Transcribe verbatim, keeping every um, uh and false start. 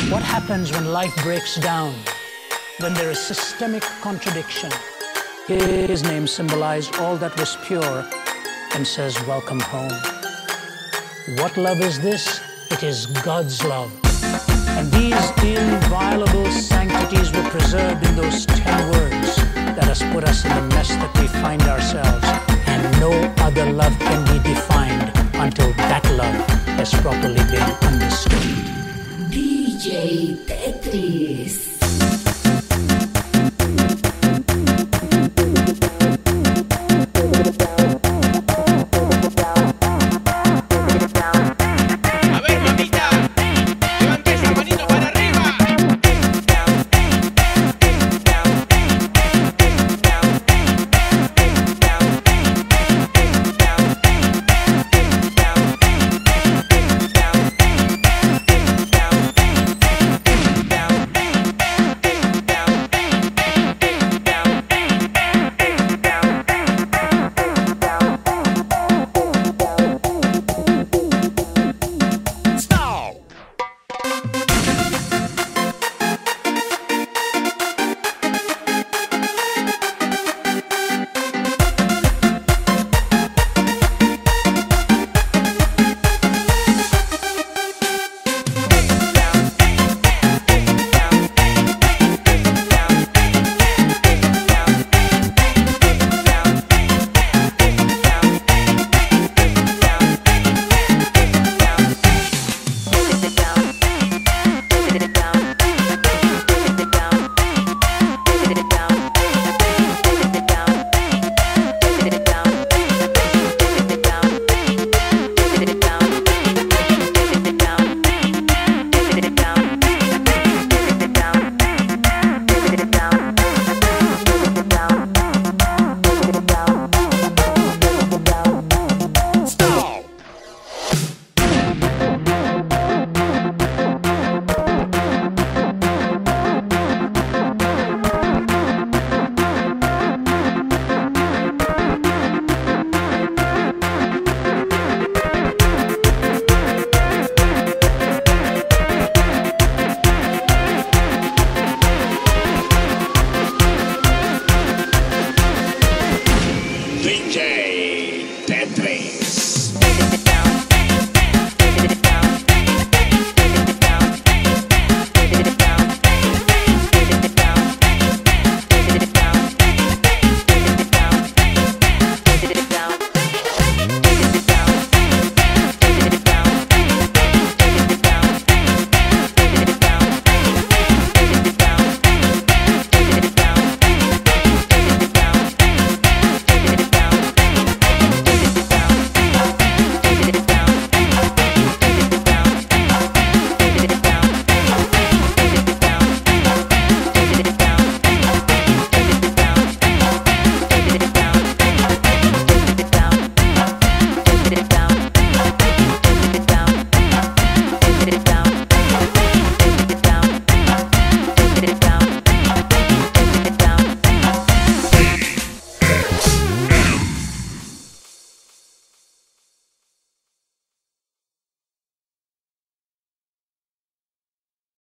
What happens when life breaks down, when there is systemic contradiction? His name symbolized all that was pure and says, welcome home. What love is this? It is God's love. And these inviolable sanctities were preserved in those ten words that has put us in the mess that we find ourselves. And no other love can be defined until that love has properly been understood. D J Tetris.